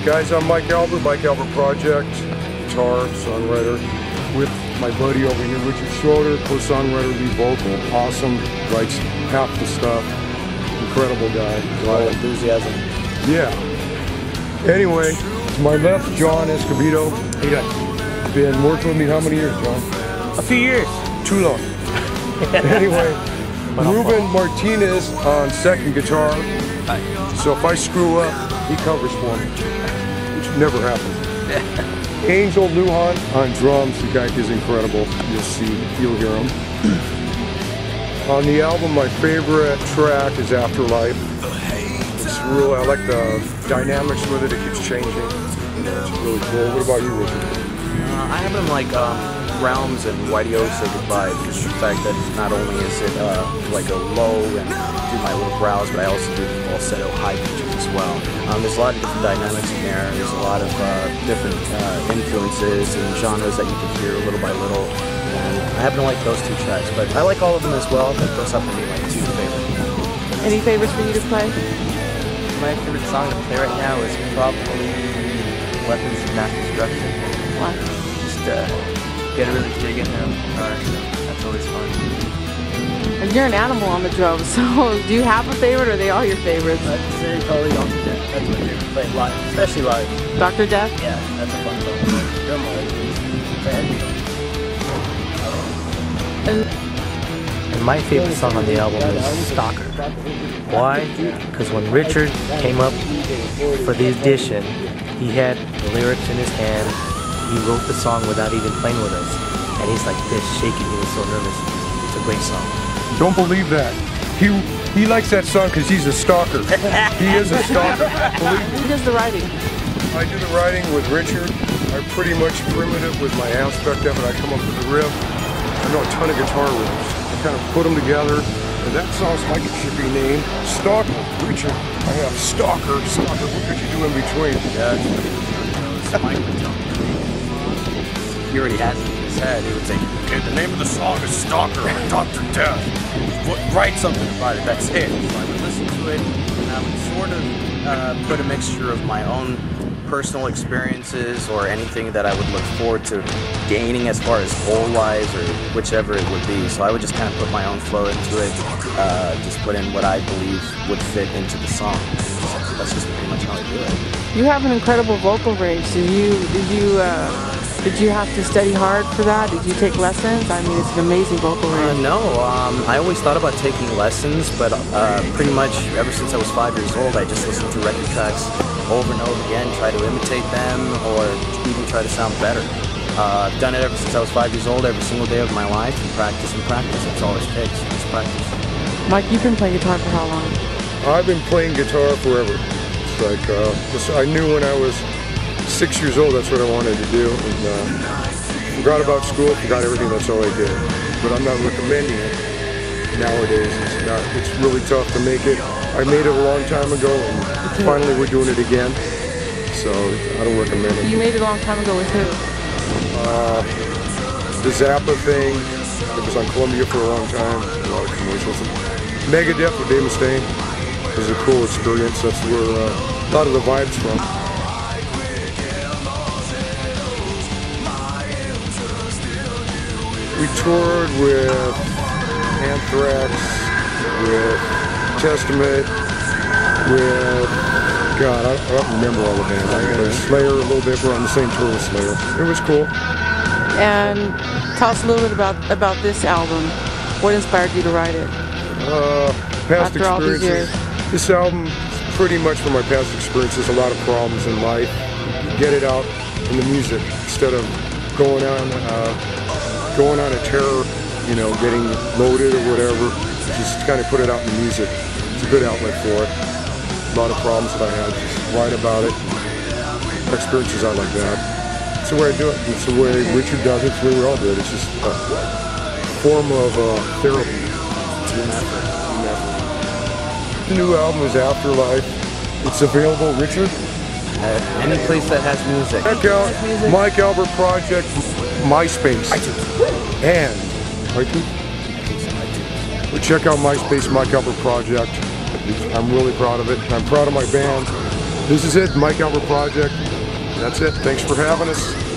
Guys, I'm Mike Albert Project, guitar, songwriter, with my buddy over here, Richard Schroeder, co-songwriter, lead vocal, awesome, writes half the stuff, incredible guy. A lot of enthusiasm. Yeah. Anyway, to my left, John Escobedo. How you doing? Been working with me how many years, John? A few years. Too long. Anyway, Ruben Martinez on second guitar. Hi. So if I screw up, he covers for me, which never happens. Angel Lujan on drums. The guy is incredible. You'll hear him. On the album, my favorite track is Afterlife. It's real. I like the dynamics with it. It keeps changing. It's really cool. What about you, Richard? I have them like Realms and YDO Say Goodbye, because of the fact that not only is it like a low and do my little growls, but I also do falsetto high pitches as well. There's a lot of different dynamics in there. There's a lot of different influences and genres that you can hear little by little. And I happen to like those two tracks, but I like all of them as well. But those happen to be my two favorites. Any favorites for you to play? My favorite song to play right now is probably Weapons of Mass Destruction. Why? Just get a really dig in them. That's always fun. And you're an animal on the drums, so do you have a favorite, or are they all your favorites? I'd say probably Dr. Death. That's my favorite. Play live, especially live. Dr. Death? Yeah, that's a fun song. Drum And my favorite song on the album is Stalker. Why? Because when Richard came up for the audition, he had the lyrics in his hand. He wrote the song without even playing with us. And he's like this, shaking. He was so nervous. It's a great song. Don't believe that. He likes that song because he's a stalker. He is a stalker. Believe me. Who does the writing? I do the writing with Richard. I'm pretty much primitive with my aspect of it. I come up with the riff. I know a ton of guitar riffs. I kind of put them together. And that song's like it should be named Stalker. Richard, I have Stalker. What could you do in between? Yeah, Mike would tell me. He already has it in his head. He would say, okay, the name of the song is Stalker or Dr. Death. Write something about it, that's it. So I would listen to it, and I would sort of put a mixture of my own personal experiences or anything that I would look forward to gaining as far as goal-wise or whichever it would be. So I would just kind of put my own flow into it, just put in what I believe would fit into the song. That's just pretty much how I do it. You have an incredible vocal range. Did you have to study hard for that? Did you take lessons? I mean, it's an amazing vocal range. No, I always thought about taking lessons, but pretty much ever since I was 5 years old, I just listened to record tracks over and over again, try to imitate them, or even try to sound better. I've done it ever since I was 5 years old, every single day of my life, and practice and practice. That's all it takes, just practice. Mike, you've been playing guitar for how long? I've been playing guitar forever. It's like, I knew when I was 6 years old that's what I wanted to do. And, forgot about school, forgot everything, that's all I did. But I'm not recommending it nowadays. It's really tough to make it. I made it a long time ago, and finally we're doing it again. So I don't recommend it. You made it a long time ago with who? The Zappa thing. It was on Columbia for a long time. A lot of commercials. Megadeth with Dave Mustaine. It was a cool experience. That's where a lot of the vibes from. We toured with Anthrax, with Testament, with, God, I don't remember all the bands. I got Slayer a little bit. We're on the same tour with Slayer. It was cool. And tell us a little bit about this album. What inspired you to write it? Past After all these years. experiences. This album is pretty much from my past experiences. A lot of problems in life. Get it out in the music instead of going on a terror, you know, getting loaded or whatever. Just kind of put it out in the music. It's a good outlet for it. A lot of problems that I had, just write about it. Experiences out like that. It's the way I do it. It's the way Richard does it. It's the way we all do it. It's just a form of therapy. Team effort. The new album is Afterlife. It's available, Richard? Any place that has music. Check out Mike Albert Project, MySpace. And iTunes? Check out MySpace, Mike Albert Project. I'm really proud of it. I'm proud of my band. This is it, Mike Albert Project. That's it. Thanks for having us.